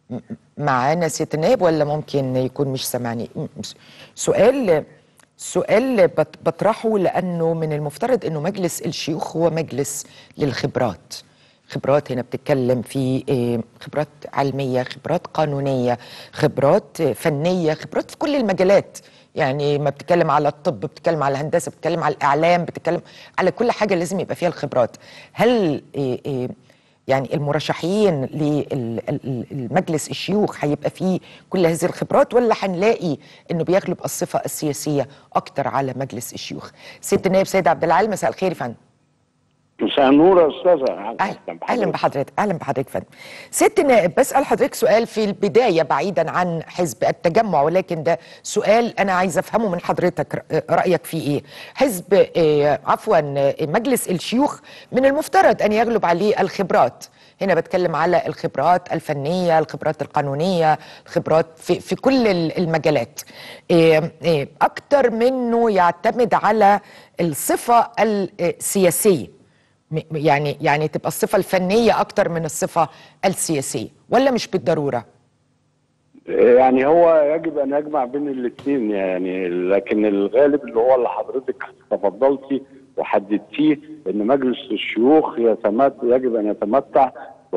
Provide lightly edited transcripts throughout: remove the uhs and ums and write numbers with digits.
معانا سيادة النائب ولا ممكن يكون مش سامعني؟ سؤال بطرحه لأنه من المفترض أنه مجلس الشيوخ هو مجلس للخبرات. خبرات هنا بتتكلم في خبرات علمية، خبرات قانونية، خبرات فنية، خبرات في كل المجالات. يعني ما بتتكلم على الطب، بتتكلم على الهندسة، بتتكلم على الإعلام، بتتكلم على كل حاجة لازم يبقى فيها الخبرات. هل يعني المرشحين للمجلس الشيوخ هيبقى فيه كل هذه الخبرات، ولا هنلاقي انه بيغلب الصفه السياسيه اكتر على مجلس الشيوخ؟ سياده النائب سيد عبد العال، مساء الخير يا فندم. مساء النور يا استاذه. اهلا بحضرتك. اهلا بحضرتك فندم. سياده النائب، بسال حضرتك سؤال في البدايه بعيدا عن حزب التجمع، ولكن ده سؤال انا عايز افهمه من حضرتك، رايك فيه ايه؟ حزب عفوا مجلس الشيوخ من المفترض ان يغلب عليه الخبرات. هنا بتكلم على الخبرات الفنيه، الخبرات القانونيه، الخبرات في كل المجالات، اكتر منه يعتمد على الصفه السياسيه. يعني تبقى الصفة الفنية أكتر من الصفة السياسية، ولا مش بالضرورة؟ يعني هو يجب ان يجمع بين الاثنين يعني، لكن الغالب اللي هو اللي حضرتك تفضلتي وحددتيه ان مجلس الشيوخ يجب ان يتمتع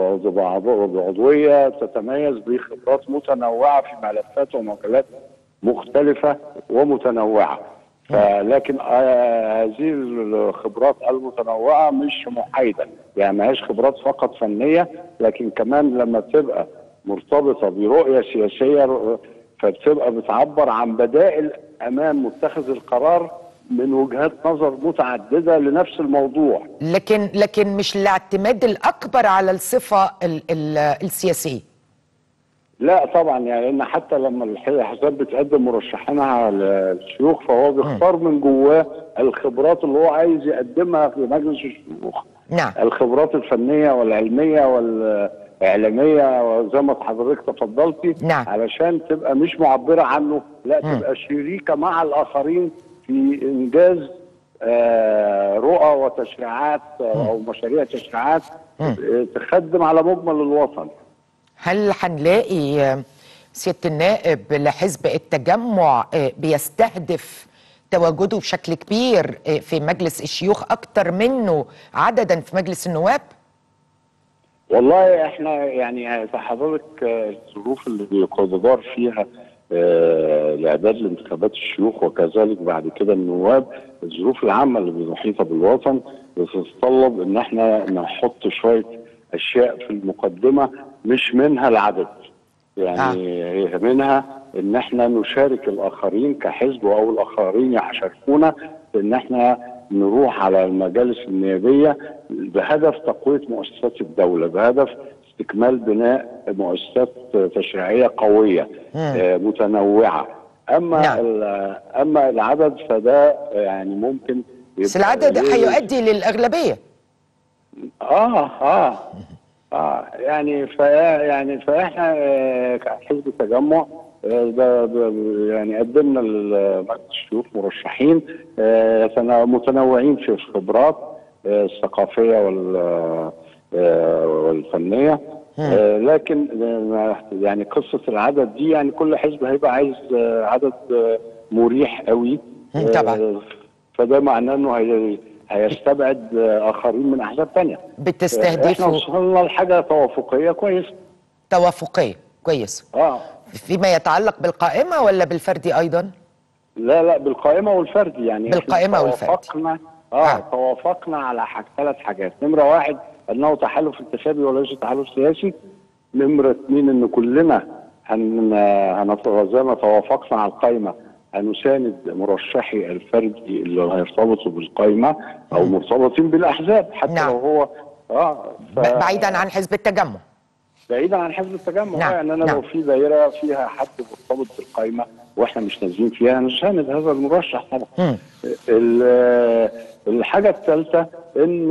بعضويه تتميز بخبرات متنوعه في ملفات ومجالات مختلفه ومتنوعه. لكن هذه الخبرات المتنوعه مش محايده، يعني ما هيش خبرات فقط فنيه، لكن كمان لما تبقى مرتبطه برؤيه سياسيه فبتبقى بتعبر عن بدائل امام متخذ القرار من وجهات نظر متعدده لنفس الموضوع. لكن مش الاعتماد الاكبر على الصفه السياسيه. لا طبعا، يعني لان حتى لما الحزب بتقدم مرشحينها للشيوخ فهو بيختار من جواه الخبرات اللي هو عايز يقدمها في مجلس الشيوخ. نعم. الخبرات الفنيه والعلميه والاعلاميه وزي ما حضرتك تفضلتي. نعم. علشان تبقى مش معبره عنه، لا تبقى شريكه مع الاخرين في انجاز رؤى وتشريعات او مشاريع تشريعات تخدم على مجمل الوطن. هل هنلاقي سيادة النائب لحزب التجمع بيستهدف تواجده بشكل كبير في مجلس الشيوخ أكتر منه عددا في مجلس النواب؟ والله احنا يعني حضرتك الظروف اللي بيدار فيها الاعداد لانتخابات الشيوخ وكذلك بعد كده النواب، الظروف العامه اللي محيطه بالوطن بتتطلب ان احنا نحط شويه اشياء في المقدمه، مش منها العدد يعني منها ان احنا نشارك الاخرين كحزب او الاخرين يشاركونا في ان احنا نروح على المجالس النيابيه بهدف تقويه مؤسسات الدوله، بهدف استكمال بناء مؤسسات تشريعيه قويه متنوعه. اما العدد فده يعني ممكن بس العدد هيؤدي للاغلبيه. يعني فاحنا كحزب التجمع يعني قدمنا لمجلس الشيوخ مرشحين متنوعين في الخبرات الثقافيه والفنيه، لكن يعني قصه العدد دي يعني كل حزب هيبقى عايز عدد مريح قوي طبعا، فده معناه انه هيستبعد اخرين من احزاب ثانيه. بتستهدفوا احنا وصلنا لحاجه توافقيه كويسه. توافقيه كويسه. فيما يتعلق بالقائمه ولا بالفردي ايضا؟ لا بالقائمه والفردي، يعني بالقائمه والفردي. توافقنا على ثلاث حاجات. نمره واحد انه تحالف انتخابي وليس تحالف سياسي. نمره اثنين ان كلنا زي ما توافقنا على القائمه هنساند مرشحي الفردي اللي هيرتبطوا بالقائمه او مرتبطين بالاحزاب حتى نعم. لو هو بعيدا عن حزب التجمع. بعيدا عن حزب التجمع. نعم. يعني انا لو في دائره فيها حد مرتبط بالقائمه واحنا مش نازلين فيها هنساند هذا المرشح طبعا. الحاجه الثالثه ان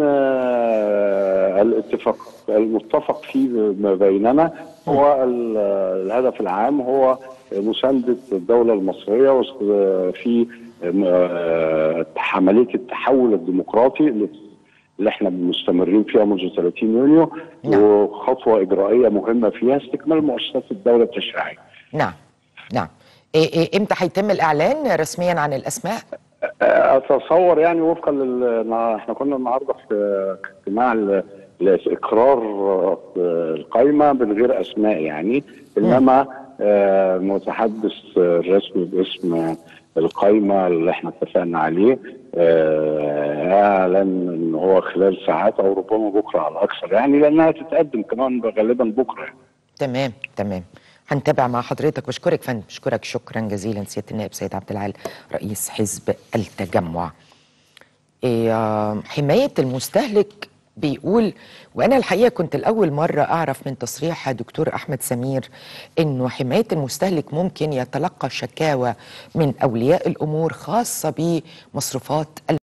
المتفق فيه ما بيننا هو الهدف العام هو مساندة الدولة المصرية في عملية التحول الديمقراطي اللي احنا مستمرين فيها منذ 30 يونيو. نعم. وخطوه اجرائيه مهمه فيها استكمال مؤسسات الدوله التشريعيه. نعم نعم. امتى هيتم الاعلان رسميا عن الاسماء؟ اتصور يعني وفقا احنا كنا النهارده في اجتماع لاقرار القائمه من غير اسماء يعني، انما المتحدث الرسمي باسم القائمه اللي احنا اتفقنا عليه اعلن ان هو خلال ساعات او ربما بكره على الاكثر يعني، لانها تتقدم كمان غالبا بكره يعني. تمام تمام. هنتابع مع حضرتك. بشكرك فندم، بشكرك شكرا جزيلا سياده النائب سيد عبد العال رئيس حزب التجمع. حمايه المستهلك بيقول، وانا الحقيقه كنت لاول مره اعرف من تصريح دكتور احمد سمير انه حمايه المستهلك ممكن يتلقى شكاوى من اولياء الامور خاصه بمصروفات